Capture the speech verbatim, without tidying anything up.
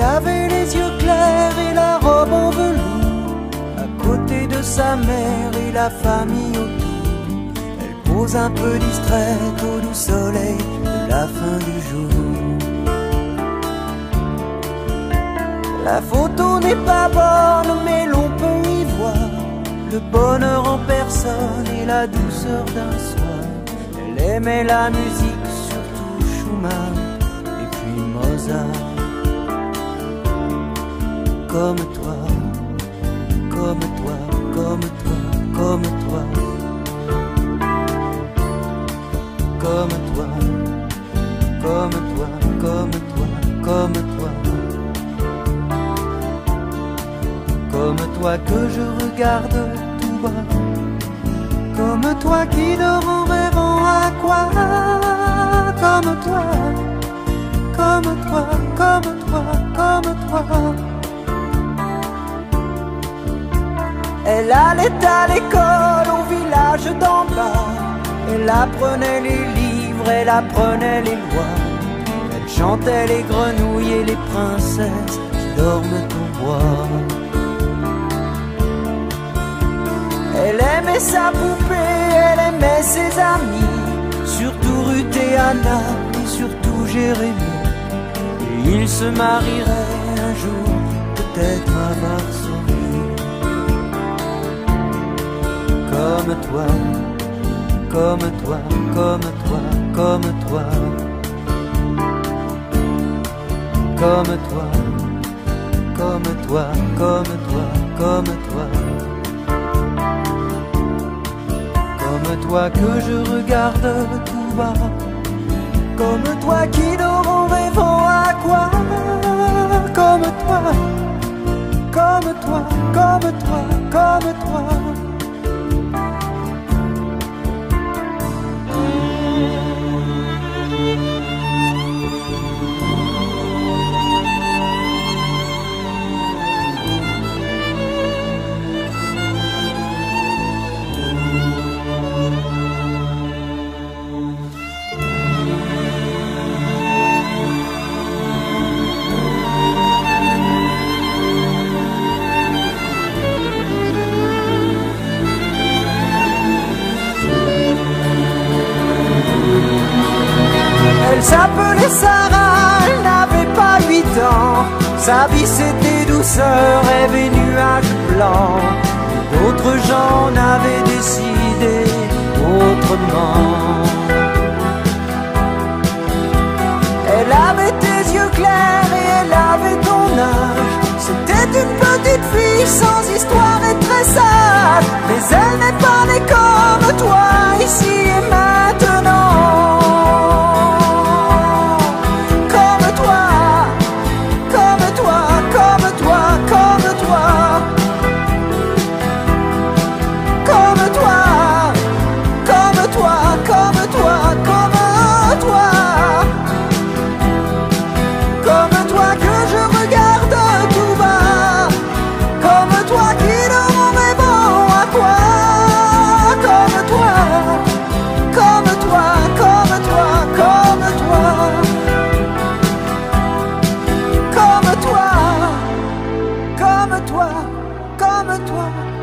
avait les yeux clairs et la robe en velours, à côté de sa mère et la famille autour. Elle pose un peu distraite au doux soleil de la fin du jour. La photo n'est pas bonne, mais l'on peut y voir le bonheur en personne et la douceur d'un soir. Elle aimait la musique, surtout Schumann et puis Mozart. Comme toi, comme toi, comme toi, comme toi, comme toi, comme toi, comme toi, comme toi, comme toi que je regarde tout bas, comme toi qui dort en rêvant à quoi, comme toi, comme toi, comme toi, comme toi. Elle allait à l'école au village d'en bas. Elle apprenait les livres, elle apprenait les lois. Elle chantait les grenouilles et les princesses qui dorment au bois. Elle aimait sa poupée, elle aimait ses amis, surtout Ruth et Anna et surtout Jérémie. Et ils se marieraient un jour, peut-être à Varsovie. Comme toi, comme toi, comme toi, comme toi, comme toi, comme toi, comme toi, comme toi, comme toi que je regarde tout bas, comme toi qui dort en rêvant à quoi, comme toi, comme toi, comme toi, comme toi. Elle s'appelait Sarah, elle n'avait pas huit ans. Sa vie c'était douceur, rêve et nuages blancs. D'autres gens n'avaient décidé autrement. Elle avait tes yeux clairs et elle avait ton âge. C'était une petite fille sans histoire et très sage. Mais elle n'est pas née comme toi, ici et maintenant. Comme toi,